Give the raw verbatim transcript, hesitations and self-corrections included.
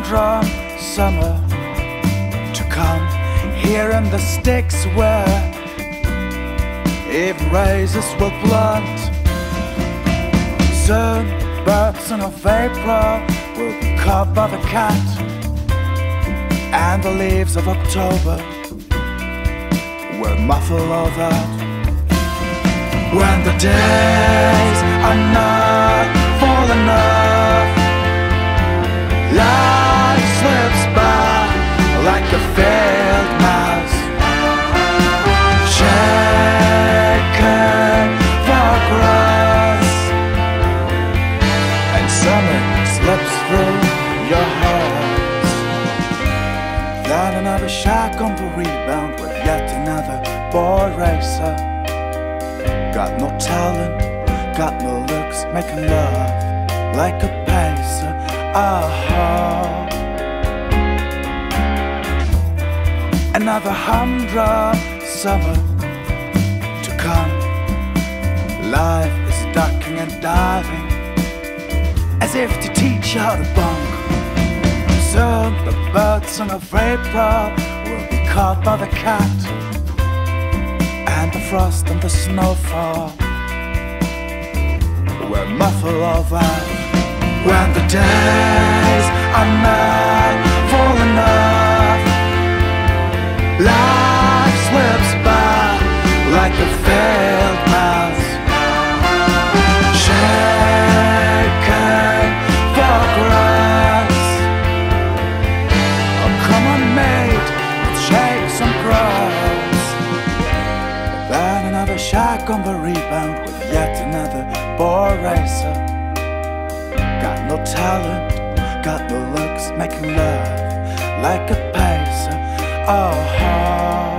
humdrum summer to come. Here in the sticks where even razors will blunt. Soon the birds of April will be caught by the cat, and the leaves of October will muffle all that. When the days are not full enough, life slips by like a failed mouse, shaken for grass, and summer slips through your hands. Then another shot on the rebound with yet another boy racer. Got no talent, got no looks, making love like a pacer. Ah-ha. Another humdrum summer to come. Life is ducking and diving as if to teach how to bunk. Soon the birds of April will be caught by the cat, and the frost and the snowfall will muffle all that. When the days are not full enough, life slips by like a failed mouse, shaken for grass. Oh, come on, mate, let's shake some grass. Then another shot on the rebound with yet another boy racer. Got no talent, got no looks, making love like a pacer. Oh,